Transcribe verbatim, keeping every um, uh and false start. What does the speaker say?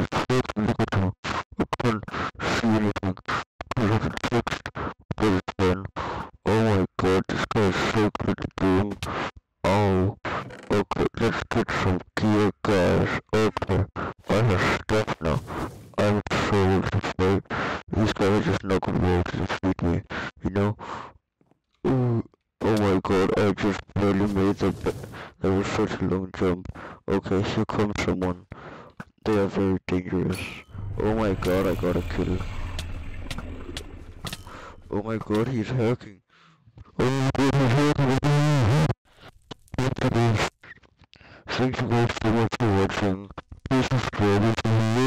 first look at her, I can't see anything because of the text. But then, oh my god, this guy is so good at doing. Oh, okay, let's get some gear, guys. Okay, I have stuff now. I'm so afraid. These guys are just not gonna be able to defeat me, you know? Ooh, oh my god, I just barely made the ba- that was such a long jump. Okay, here comes someone. They are very dangerous. Oh my god, I got a kill. Oh my god, he's hacking. Oh my god, he's hacking. Thank you guys so much for watching. Please subscribe if you